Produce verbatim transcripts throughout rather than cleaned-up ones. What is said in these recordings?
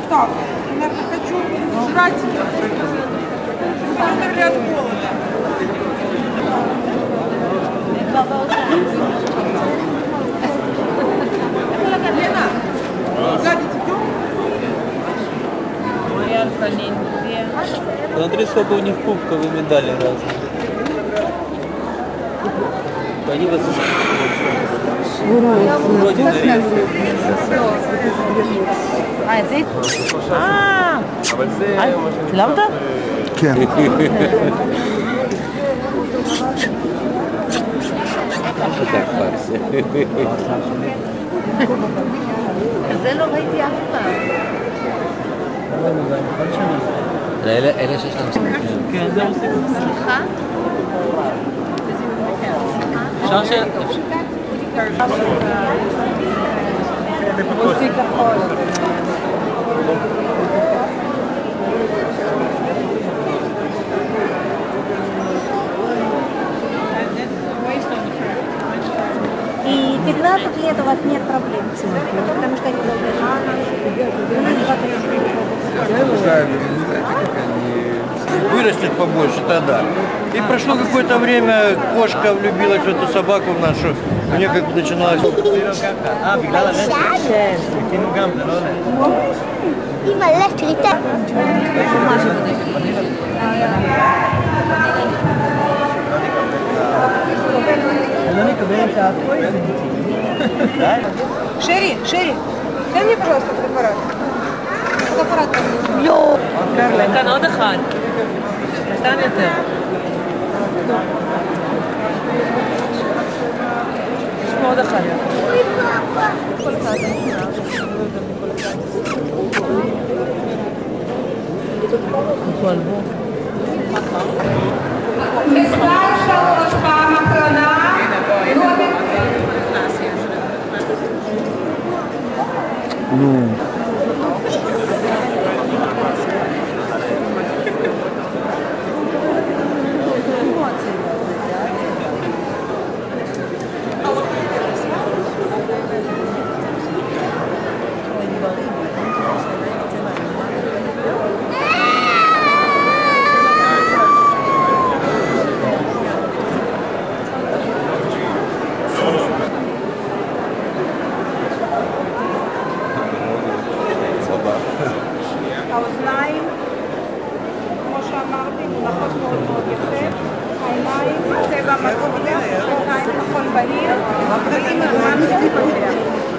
устала. Я хочу жрать. Умерли от голода. Лена, гадить идем? Смотри, сколько у них кубковые медали разные. Они вас אה, את זה? אה, צילמת? כן. זה לא ראיתי אף פעם. אלה שיש לנו סליחה? כן, זה עושים סליחה? אפשר ש... מוסי כחול. И пятнадцать лет у вас нет проблем, потому что они долго вырастет побольше тогда. И прошло какое-то время, кошка влюбилась в эту собаку в нашу. У нее как начиналось... אמא, לך שליטה. Шерри, Шерри, дай мне, пожалуйста, фотоаппарат. Фотоаппарат. יואו! כאן עוד אחד. סתם יותר. יש פה עוד אחד. כל אחד. כל בו. מספר שלוש פעם אחרונה. נו. האוזניים, כמו שאמרתי, מונחות מאוד מאוד יפה. העיניים, צבע מצליח, עיניים נכון בהיר, ועם הזמן זה מתפתח.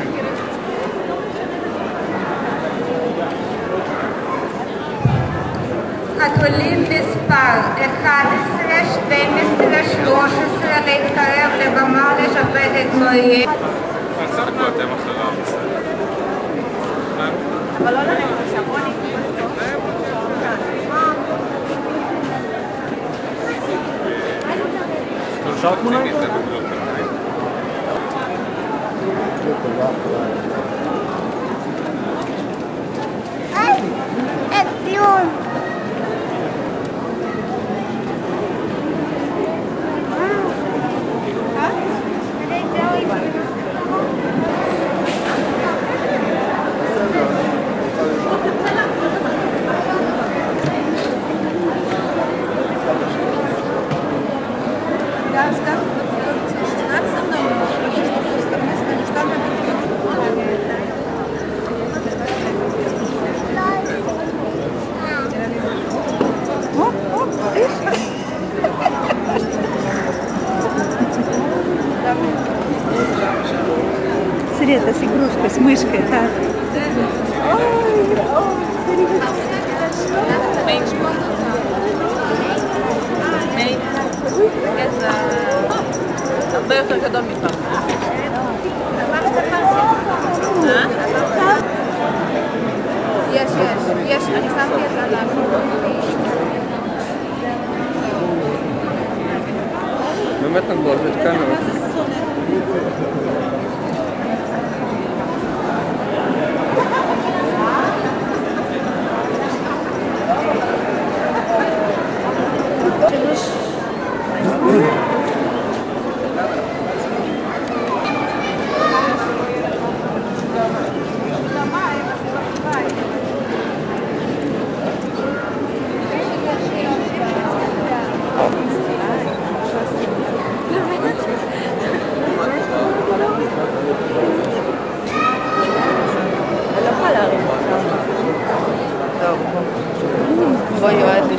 חתולים מספר אחת עשרה, שתים עשרה, שלוש עשרה, להתקרב לבמה, לשבת את פרויקט. אבל לא ללכת עכשיו, בוא נקרא. אפשר תמונה איתו? אין כלום. Смотри, это с игрушкой, с мышкой, так. הרבה יותר גדול מפעם. יש, יש, יש, אני שמתי את זה על באמת נגולת כאן. בואי יועד לי.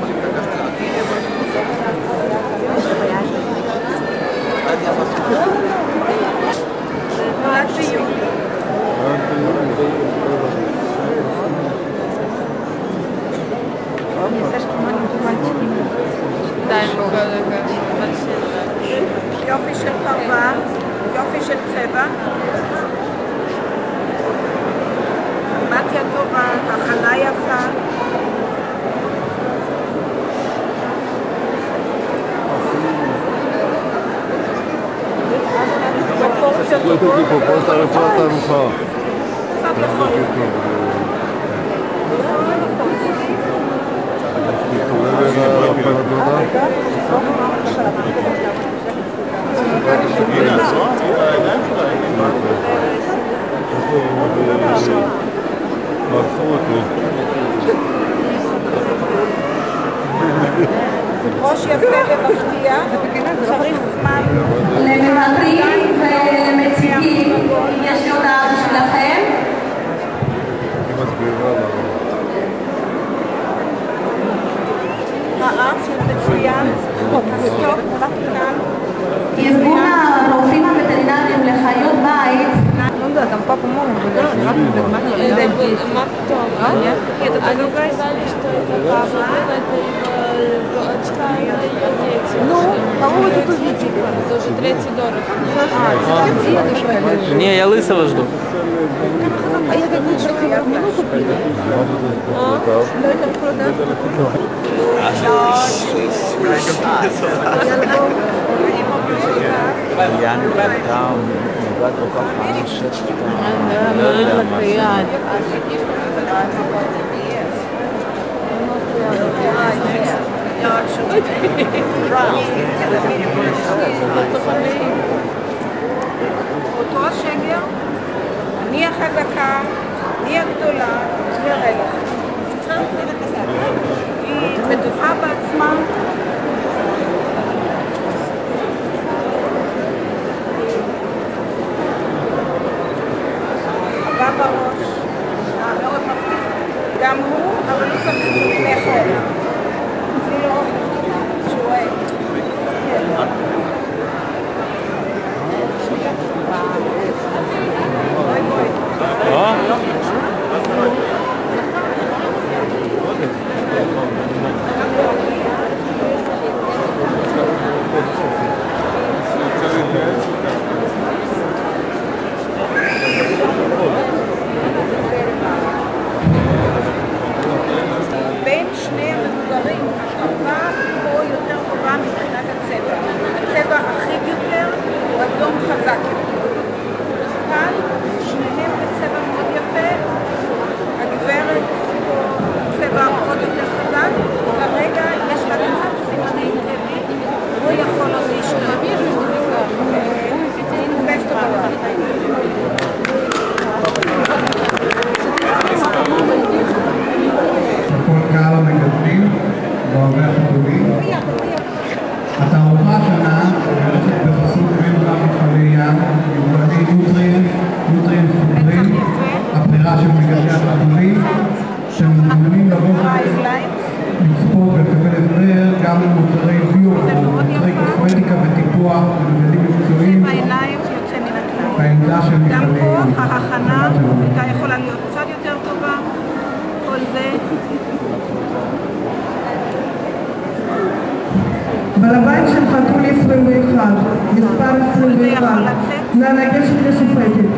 יופי של פרווה, יופי של צבע. אמבטיה טובה, הכנה יפה. Proposta reporta mejor. ראש יפה ומפתיע, צריך זמן. למבקרים ולמציגים, יש לי הודעה בשבילכם. האף מצוין, הסטוק כאן. ארגון הרופאים הווטרינריים לחיות בית Да, там папа мама выдал, раз мы догматили, да, здесь. Нет? Нет, это другая. Ну, кого вы тут увидите? Это уже третий дорого. Не, я лысого жду. А я как будто просила минуту приду. Давай там продам. יעני בטעם, נוגעת כל כך חמשת. מאוד מפריעת. אותו השגר, אני החזקה, אני הגדולה, נראה לך. היא בטוחה בעצמה. חווה בראש, מאוד מפחיד. גם הוא, אבל הוא צריך לאכול. זה לא שהוא אוהב. בואי בואי. בין שני המבוגרים, החווה פה יותר טובה מבחינת הצבע. הצבע אחיד יותר הוא אדום חזק. כאן שניהם בצבע מאוד יפה, הגברת פה צבע מאוד יותר חזק, כרגע יש לה קצת סימני טבעי, הוא יכול עוד להשתמש. כל קהל המגדלים ואוהבי החתולים. התערוכה השנה יוצאת בחסות בין רב מפעלי ים, יובלני נוטריאנט, נוטריאנט חומרים, הבחירה של מגדלי החתולים, שמוזמנים לבוא לצפות ולקבל הסבר גם למוצרי ביו, מוצרי קוסמטיקה וטיפוח ומגדלים מקצועיים בעמדה של מפעלי ים. גם פה ההכנה הייתה יכולה להיות קצת יותר טובה, כל זה. בעל הבית של חתול עשרים ואחת, מספר עשרים ואחת, נא לגשת לשופטת.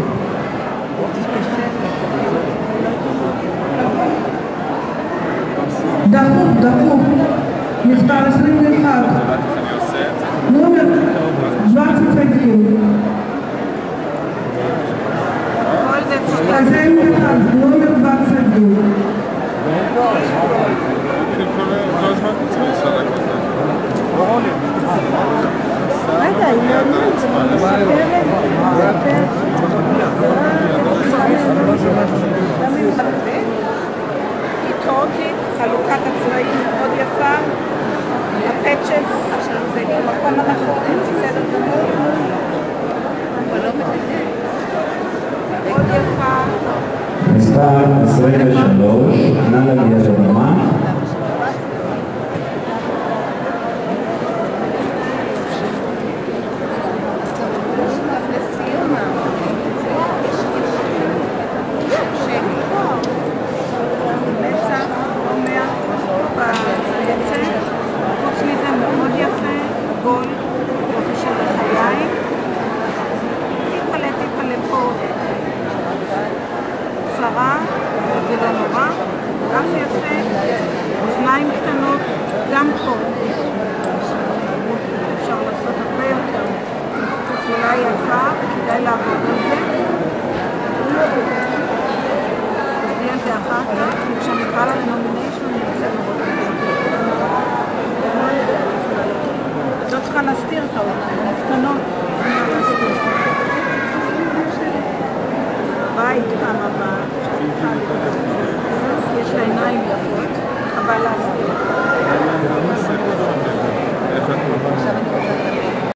דחוף, דחוף, מספר עשרים ואחת, נומר двадцать один. עשרים ואחת, נומר двадцать один. רגע, היא מעניינת, זה היא טורקית, חלוקת הצבעים מאוד יפה, הפצ'ס, זה במקום הנכון, בסדר גמור, מאוד יפה. מספר עשרים ושלוש, נא להגיע לבמה. כשאני באה לנומיניישן, אני רוצה לראות את זה. את לא צריכה להסתיר את האותיות קטנות. בית פעם הבאה, יש לה עיניים יפות, אבל